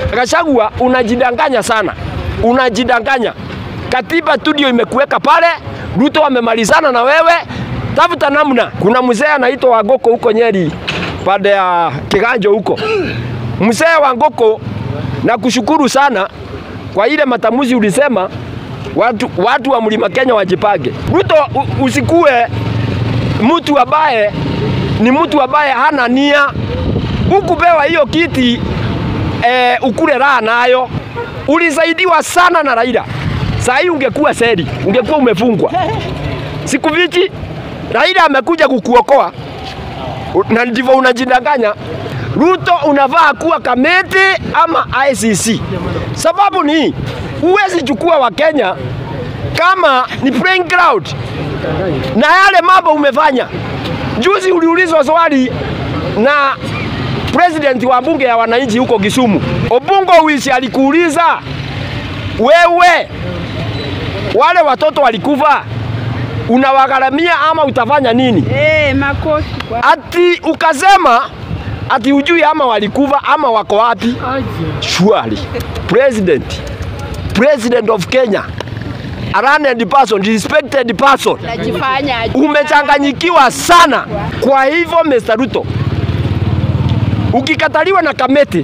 Gachagua, unajidanganya sana. Unajidanganya. Katiba tu ndio imekuweka pale. Ruto amemalizana na wewe. Tafuta namna. Kuna mzee anaitwa Wangoko huko Nyeri, pande ya Kiganjo huko. Mzee Wangoko, na kushukuru sana kwa ile matamuzi ulisema watu wa Mlima Kenya wajipange. Ruto, usikue mtu ambaye ni mtu ambaye hana nia. Ukupewa hiyo kiti ukule raha nayo. Ulisaidiwa sana na Raila. Sasa ungekuwa seli, ungekuwa umefungwa. Siku vipi Raila amekuja kukuokoa na ndivyo unajidanganya. Ruto unavaa kuwa kamati ama ICC. Sababu ni uwezi chukua wa Kenya kama ni playing ground. Na yale mambo umefanya. Juzi uliulizwa swali na president wa bunge ya wananchi huko Kisumu. Obungo Wisi alikuuliza, wewe wale watoto walikufa unawagaramia ama utafanya nini? Makofi kwa. Ati ukasema ati ujui ama walikufa ama wako wapi? Surely president of Kenya, a learned person, respected person. Umechanganyikiwa sana. Kwa hivyo Mr. Ruto, ukikataliwa na kamati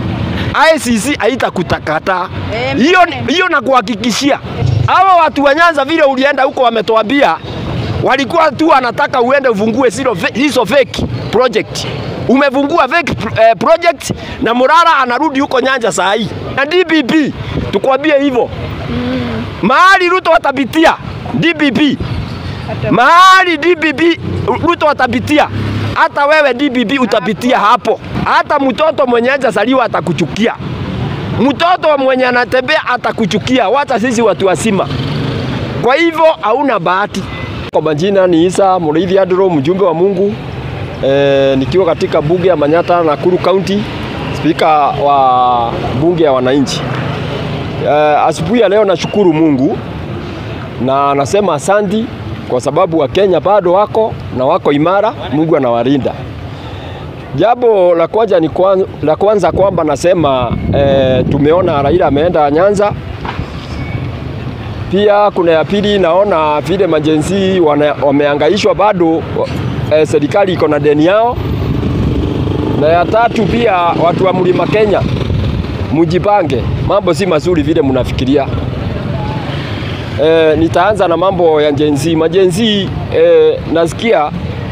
ICC haitakutakata. Hiyo na kuhakikishia. Hawa watu wa Nyanza vile ulienda huko wametuambia walikuwa tu wanataka uende ufungue hizo fake project. Umefungua fake project na Murara anarudi huko Nyanza saa hii. Na DPP tukwambie hivyo. Mahali Ruto watapitia DPP. Mahali DPP Ruto watapitia. Hata wewe DPP utapitia hapo. Hata mtoto mwenye hajazaliwa atakuchukia. Mtoto mwenye anatembea atakuchukia. Wacha sisi watu wasima. Kwa hivyo hauna bahati. Kwa majina ni Isa Muriithi Andro, mjumbe wa Mungu. Nikiwa katika bunge ya Manyata, Nakuru County, speaker wa bunge ya wananchi. Asubuhi ya leo nashukuru Mungu na nasema asanti kwa sababu wa Kenya bado wako na wako imara. Mungu anawalinda. Jambo la kwanza kwamba nasema tumeona Raila ameenda Nyanza. Pia kuna ya pili, naona vile majenzi wamehangaishwa bado, serikali iko na deni yao. Na ya tatu pia watu wa Mlima Kenya mujipange, mambo si mazuri vile mnafikiria. Nitaanza na mambo ya jenzi. Majenzi nasikia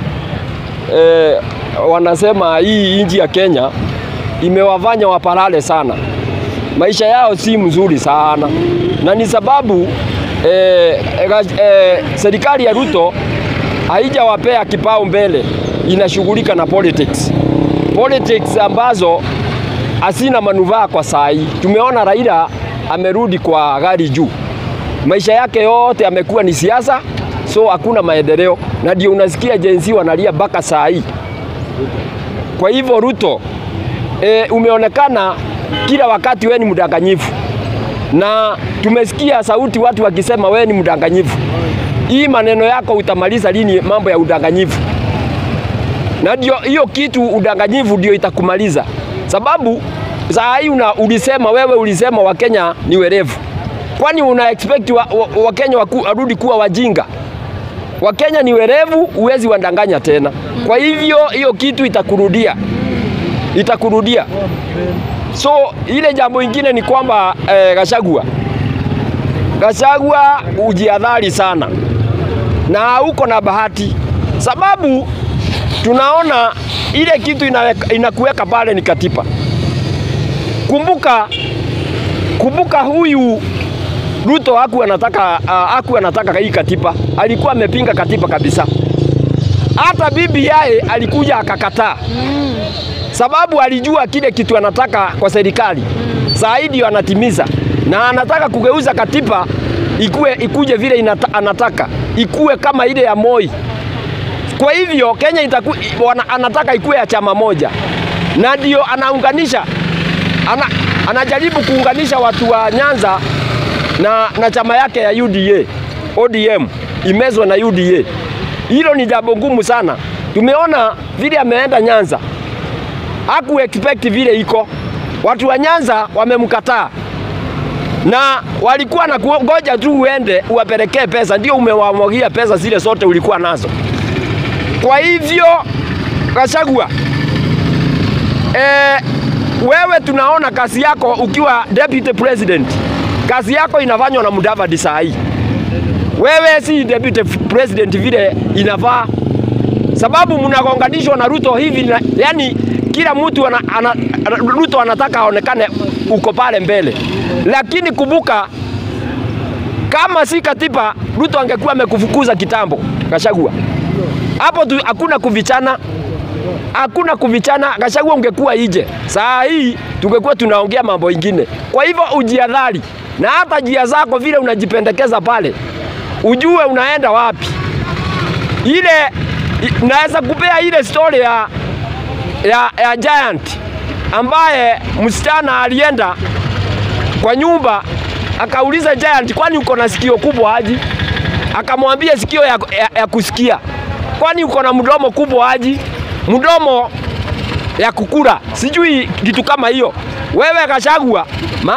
wanasema hii nchi ya Kenya imewafanya wapalale sana. Maisha yao si mzuri sana. Na ni sababu serikali ya Ruto haijawapea kipao mbele, inashughulika na politics. Politics ambazo hasina manufaa kwa saa hii. Tumeona Raila amerudi kwa gari juu. Maisha yake yote amekuwa ni siasa, so hakuna maendeleo. Na ndio unasikia jenzi wanalia mpaka saa hii. Kwa hivyo Ruto, umeonekana kila wakati wewe ni mdanganyifu. Na tumesikia sauti watu wakisema wewe ni mdanganyifu. Hii maneno yako utamaliza lini mambo ya udanganyifu? Na ndio hiyo kitu udanganyifu ndio itakumaliza. Sababu saa hii ulisema Wakenya ni werevu. Kwani una expect Wakenya warudi kuwa wajinga? Wakenya ni werevu, uwezi wandanganya tena. Kwa hivyo hiyo kitu itakurudia. So ile jambo ingine ni kwamba Gachagua ujiadhari sana. Na uko na bahati. Sababu tunaona ile kitu inakuweka pale ni katiba. Kumbuka huyu Ruto haku anataka hii katiba. Alikuwa amepinga katiba kabisa. Hata bibi yake alikuja akakataa. Sababu alijua kile kitu anataka kwa serikali. Zaidi anatimiza. Na anataka kugeuza katiba ikuje vile anataka. Ikue kama ile ya Moi. Kwa hivyo Kenya anataka ikue ya chama moja. Na ndio anaunganisha. Anajaribu kuunganisha watu wa Nyanza na chama yake ya ODM imezwa na UDA. Hilo ni jambo ngumu sana. Tumeona vile ameenda Nyanza. Haku expect vile iko. Watu wa Nyanza wamemkataa. Na walikuwa na kungoja tu uende uwapelekee pesa, ndio umewamwagia pesa zile zote ulikuwa nazo. Kwa hivyo Gachagua, wewe tunaona kazi yako ukiwa deputy president. Kazi yako inafanywa na Mudavadi saa hii. Wewe si deputy president vile inafaa. Sababu mnagonganishwa na Ruto hivi yani kila mtu Ruto anataka aonekane uko pale mbele. Lakini kumbuka kama si katiba Ruto angekuwa amekufukuza kitambo Gachagua. Hapo hakuna kuvichana. Hakuna kuvichana, Gachagua ungekuwa nje. Saa hii tungekuwa tunaongea mambo mengine. Kwa hivyo ujiadhari. Na hata njia zako vile unajipendekeza pale. Ujue unaenda wapi. Ile naweza kupea ile story ya Giant ambaye msichana alienda kwa nyumba akauliza Giant, kwani uko na sikio kubwa aje? Akamwambia sikio ya kusikia. Kwani uko na mdomo kubwa aje? Mdomo ya kukula. Sijui kitu kama hiyo. Wewe Gachagua,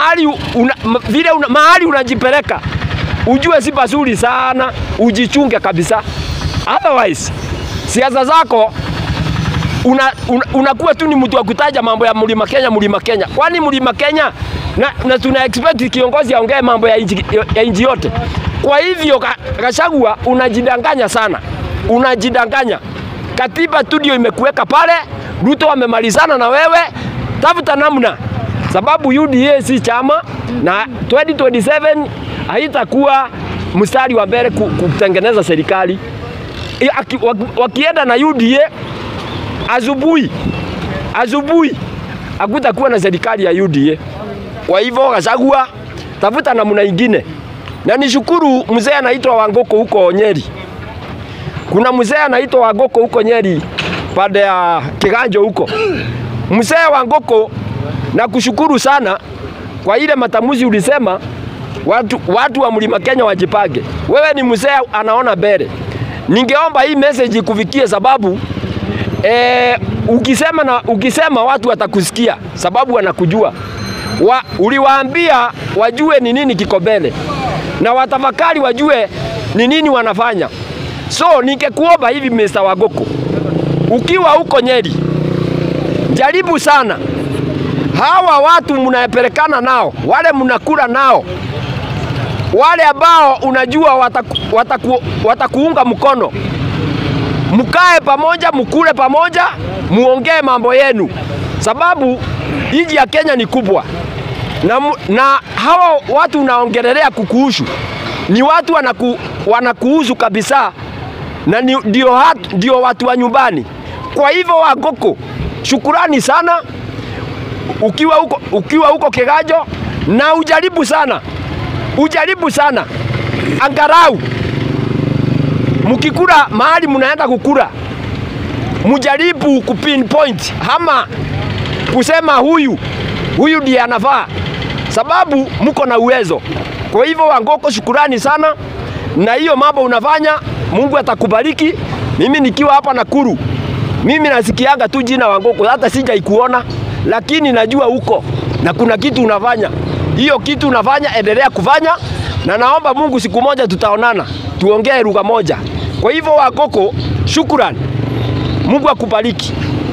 mahali unajipeleka ujue si pazuri sana, ujichunge kabisa. Otherwise siasa zako unakuwa tu ni mtu wa kutaja mambo ya Mlima Kenya. Kwani Mlima Kenya na tuna expect kiongozi aongee mambo ya nchi yote. Kwa hivyo Gachagua unajidanganya sana. Unajidanganya. Katiba tu ndio imekuweka pale. Ruto amemalizana na wewe. Tafuta namna. Sababu UDA si chama na 2027 haitakuwa mstari wa mbele kutengeneza serikali. Wakienda na UDA asubuhi hakutakuwa na serikali ya UDA. Kwa hivyo Gachagua tafuta namna nyingine. Na nishukuru mzee anaitwa Wangoko huko Nyeri. Kuna mzee anaitwa Wangoko huko Nyeri pande ya Kiganjo huko. Mzee Wangoko na kushukuru sana kwa ile matamuzi ulisema watu wa Mlima Kenya wajipange. Wewe ni mzee anaona mbele. Ningeomba hii message kufikie sababu ukisema watu watakusikia sababu wanakujua. Uliwaambia wajue ni nini kiko mbele na watafakari wajue ni nini wanafanya. So ningekuomba hivi Mr. Wangoko, ukiwa huko Nyeri jaribu sana hawa watu mnapelekana nao, wale mnakula nao, wale ambao unajua watakuunga mkono, mkae pamoja, mkule pamoja, muongee mambo yenu. Sababu nchi ya Kenya ni kubwa. Na hawa watu unaongelelea kukuhusu ni watu wanakuhusu kabisa, na ndio watu wa nyumbani. Kwa hivyo Wangoko, shukurani sana ukiwa huko Kiganjo, na ujaribu sana angalau mkikula mahali mnaenda kukula mujaribu kupinpoint ama kusema huyu ndiye anafaa, sababu mko na uwezo. Kwa hivyo Wangoko, shukurani sana na hiyo mambo unafanya. Mungu atakubariki. Mimi nikiwa hapa Nakuru, mimi nasikiaga tu jina Wangoko, hata sijaikuona, lakini najua huko na kuna kitu unafanya. Hiyo kitu unafanya endelea kufanya, na naomba Mungu siku moja tutaonana tuongee lugha moja. Kwa hivyo Wangoko, shukrani. Mungu akubariki.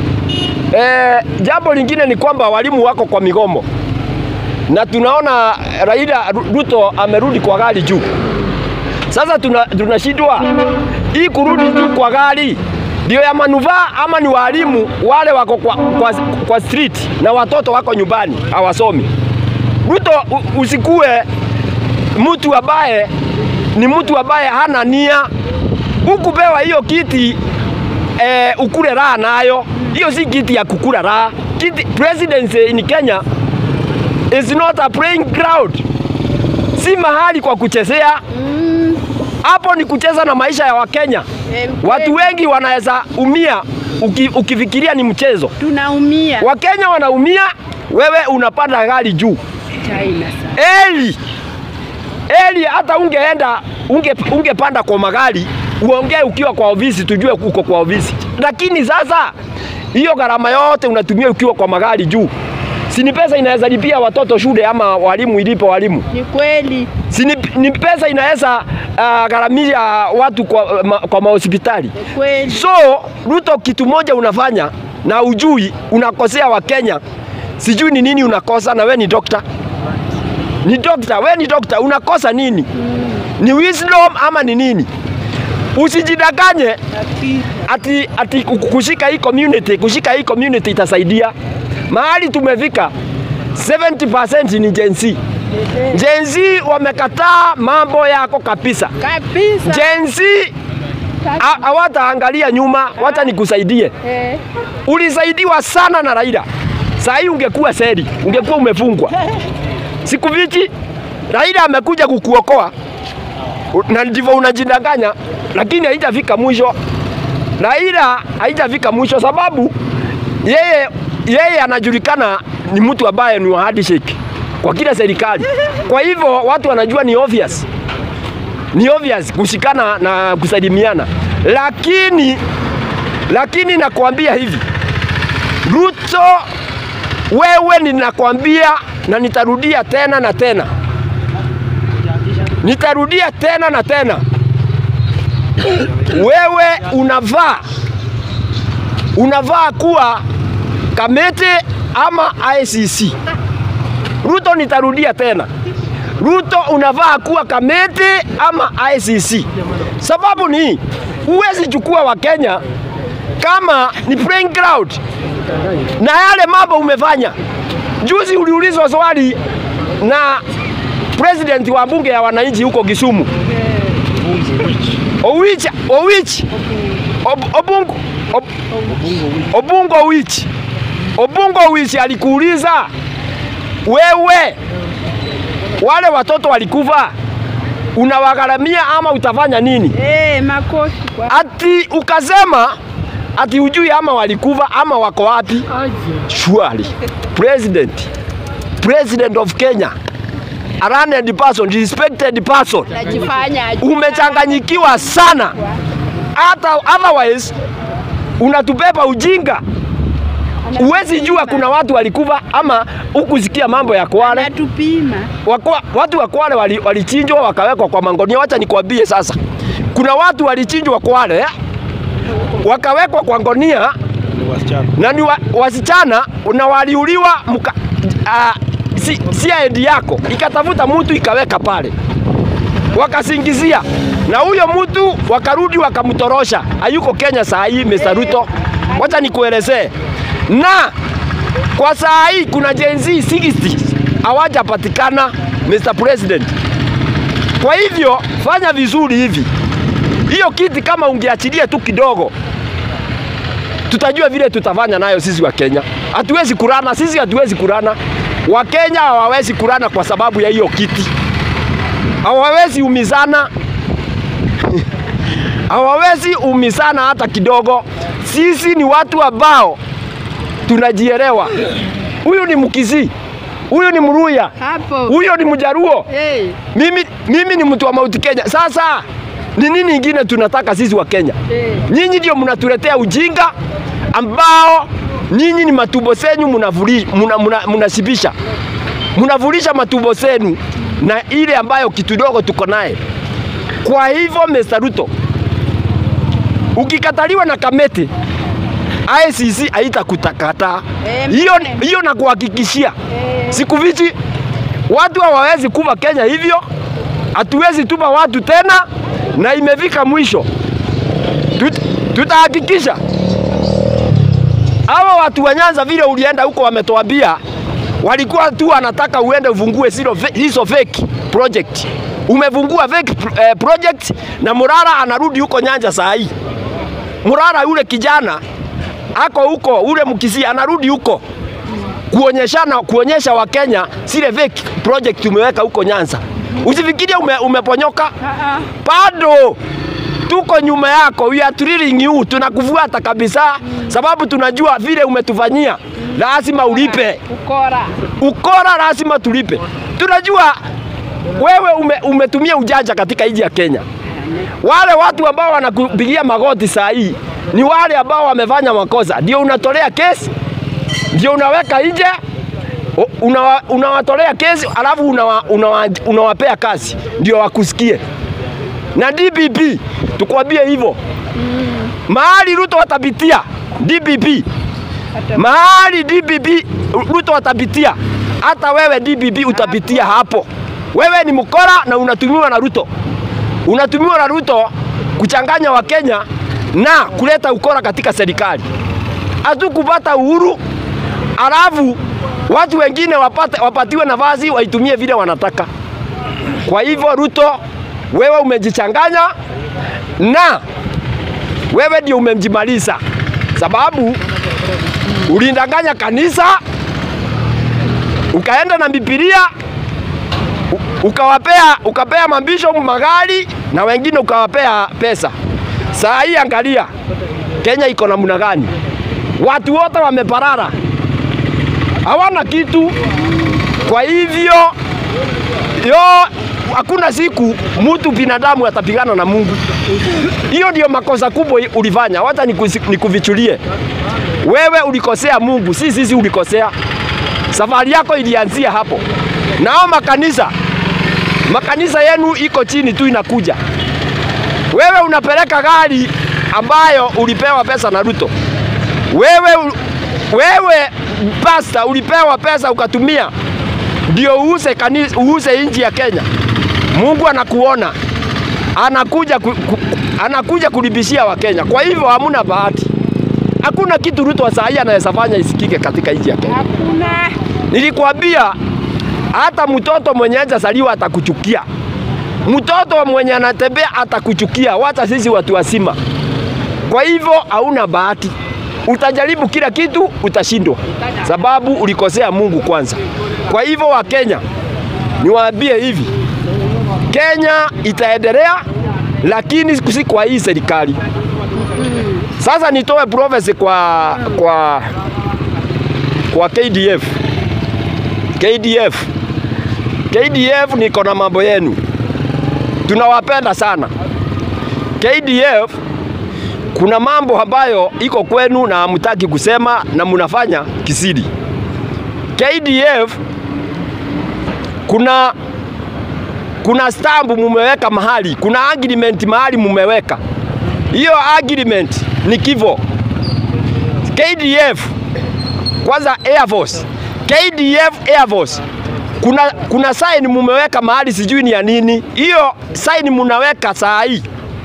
Jambo lingine ni kwamba walimu wako kwa migomo. Na tunaona Raila Ruto amerudi kwa gari juu. Sasa tunashindwa hii kurudi juu kwa gari ndio ya manufaa ama ni walimu wale wako kwa street na watoto wako nyumbani hawasomi. Ruto usikue mtu ambaye ni mtu ambaye hana nia. Ukupewa hiyo kiti ukule raha nayo. Hiyo si kiti ya kukula raha. Presidency in Kenya is not a playing ground. Si mahali kwa kuchezea. Hapo ni kucheza na maisha ya Wakenya. Watu wengi wanaweza umia ukifikiria ni mchezo. Tunaumia. Wakenya wanaumia, wewe unapanda gari juu. Eli hata ungepanda kwa magari, uongee ukiwa kwa ofisi tujue uko kwa ofisi. Lakini sasa hiyo gharama yote unatumia ukiwa kwa magari juu. Si ni pesa inaweza lipia watoto shule ama walimu ilipo walimu? Ni kweli. Si ni pesa inaweza gharamia watu kwa mahospitali? Ni kweli. So Ruto, kitu moja unafanya na ujui, unakosea wa Kenya. Sijui ni nini unakosa, na we ni dokta. Ni dokta, we ni dokta, unakosa nini? Ni wisdom ama ni nini? Usijidanganye ati kushika hii community itasaidia. Mahali tumefika 70% ni Gen Z. Gen Z wamekataa mambo yako kabisa. Kabisa. Gen Z hawataangalia nyuma, wacha nikusaidie. Ulisaidiwa sana na Raila. Saa hii ungekuwa seli, ungekuwa umefungwa. Siku viti Raila amekuja kukuokoa. Na ndivyo unajidanganya, lakini haijafika mwisho. Raila haijafika mwisho sababu yeye anajulikana ni mtu ambaye ni wa handshake kwa kila serikali. Kwa hivyo watu wanajua ni obvious. Ni obvious kushikana na kusalimiana. Lakini nakwambia hivi. Ruto, wewe ninakwambia na nitarudia tena na tena. Nitarudia tena na tena. Wewe unavaa kuwa Kamete ama ICC. Ruto, nitarudia tena. Ruto, unavaa kuwa Kamete ama ICC. Sababu ni huwezi chukua wa Kenya kama ni playing ground. Na yale mambo umefanya. Juzi uliulizwa swali na president wa bunge ya wananchi huko Kisumu. Obungo Wich alikuuliza, wewe wale watoto walikufa unawagharamia ama utafanya nini? Makofi kwa. Ati ukasema ati ujui ama walikufa ama wako wapi? Surely President of Kenya, a learned person, respected person. Umechanganyikiwa sana. Hata otherwise unatubeba ujinga. Uwezi jua kuna watu walikufa ama ukusikia mambo ya Kwale. Natupima. Watu wa Kwale walichinjwa wakawekwa kwa mangonia. Wacha nikwambie sasa. Kuna watu walichinjwa Kwale wakawekwa kwa ngonia na ni wasichana na waliuliwa CID yako ikatafuta mtu ikaweka pale wakasingizia, na huyo mtu wakarudi wakamtorosha. Hayuko Kenya saa hii Mr. Ruto. Wacha nikuelezee. Na kwa saa hii kuna Gen Z 60 hawajapatikana Mr. President. Kwa hivyo fanya vizuri hivi. Hiyo kiti kama ungeachilia tu kidogo, tutajua vile tutafanya nayo sisi wa Kenya. Hatuwezi kurana, sisi hatuwezi kurana. Wa Kenya hawawezi kurana kwa sababu ya hiyo kiti. Hawawezi umizana. Hawawezi umizana hata kidogo. Sisi ni watu ambao tunajielewa. Huyu ni Mkisii. Huyu ni Mluya. Huyu ni Mjaruo. Mimi ni mtu wa Mount Kenya. Sasa ni nini ingine tunataka sisi wa Kenya? Nyinyi ndio mnatuletea ujinga ambao nyinyi ni matumbo zenu mnashibisha. Mnavulisha matumbo zenu na ile ambayo kidogo tuko naye. Kwa hivyo Mr. Ruto, ukikataliwa na Kamete, ICC haitakutakata. Hiyo na kuhakikishia. Siku vichi watu hawawezi kuva Kenya hivyo. Hatuwezi tuma watu tena na imefika mwisho. Tutahakikisha. Hawa watu wa Nyanza vile ulienda huko wametuambia walikuwa tu wanataka uende ufungue hizo fake project. Umefungua fake project na Murara anarudi huko Nyanza saa hii. Murara yule kijana ako huko, ule Mkisii anarudi huko kuonyesha wa Kenya zile fake project umeweka huko Nyanza. Usifikirie umeponyoka. Bado tuko nyuma yako. We are trailing you. Tunakufuata kabisa sababu tunajua vile umetufanyia. Lazima ulipe. Ukora lazima tulipe. Tunajua wewe umetumia ujanja katika nchi ya Kenya. Wale watu ambao wanakupigia magoti saa hii ni wale ambao wamefanya makosa. Ndio unatolea kesi. Ndio unaweka nje. unawatolea kesi alafu unawapea kazi ndio wakusikie. Na DPP tukwambie hivyo. Mahali Ruto watapitia DPP. Mahali DPP Ruto watapitia, hata wewe DPP utapitia hapo. Wewe ni mkora na unatumiwa na Ruto. Unatumiwa na Ruto kuchanganya Wakenya na kuleta ukora katika serikali. Hatukupata uhuru, alafu watu wengine wapatiwe nafasi waitumie vile wanataka. Kwa hivyo Ruto, wewe umejichanganya na wewe ndio umemjimaliza, sababu ulindanganya kanisa, ukaenda na Biblia, ukapea mambisho magari na wengine ukawapea pesa. Saa hii angalia Kenya iko namna gani? Watu wote wameparara, hawana kitu. Kwa hivyo hakuna siku mtu binadamu atapigana na Mungu. Hiyo ndio makosa kubwa ulifanya. Wacha nikuvichulie. Wewe ulikosea Mungu, sisi ulikosea. Safari yako ilianzia hapo. Nao makanisa yenu iko chini tu inakuja. Wewe unapeleka gari ambayo ulipewa pesa na Ruto. Wewe pasta ulipewa pesa ukatumia ndio uuze nchi ya Kenya. Mungu anakuona. Anakuja kulibishia Wakenya. Kwa hivyo hamuna bahati. Hakuna kitu Ruto wa saa hii anaweza fanya isikike katika nchi ya Kenya. Hakuna. Nilikwambia hata mtoto mwenye hajazaliwa atakuchukia. Mtoto mwenye anatembea atakuchukia, wacha sisi watu wazima. Kwa hivyo hauna bahati. Utajaribu kila kitu utashindwa, sababu ulikosea Mungu kwanza. Kwa hivyo wa Kenya, niwaambie hivi, Kenya itaendelea, lakini si kwa hii serikali. Sasa nitoe prophecy kwa KDF. KDF niko na mambo yenu. Tunawapenda sana. KDF kuna mambo ambayo iko kwenu na hamtaki kusema na mnafanya kisiri. KDF kuna stamp mumeweka mahali, kuna agreement mahali mumeweka. Hiyo agreement ni kifo. KDF kwanza Air Force. KDF Air Force. Kuna sign mumeweka mahali sijui ni ya nini. Hiyo sign munaweka saa hii.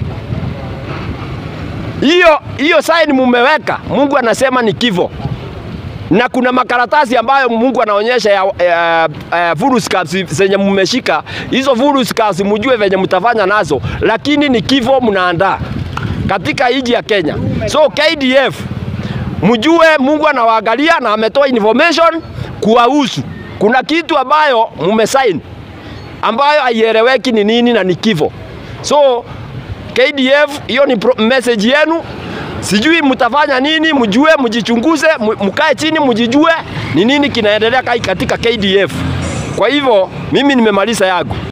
Hiyo sign mumeweka, Mungu anasema ni kifo. Na kuna makaratasi ambayo Mungu anaonyesha ya furuskazi zenye mmeshika. Hizo furuskazi mjue venye mtafanya nazo, lakini ni kifo mnaandaa katika nchi ya Kenya. So KDF mjue Mungu anawaangalia na ametoa information kuwahusu. Kuna kitu ambayo mmesign ambayo haieleweki ni nini na ni kifo. So KDF, hiyo ni message yenu. Sijui mtafanya nini, mjue, mjichunguze, mkae chini mjijue ni nini kinaendelea katika KDF. Kwa hivyo mimi nimemaliza yangu.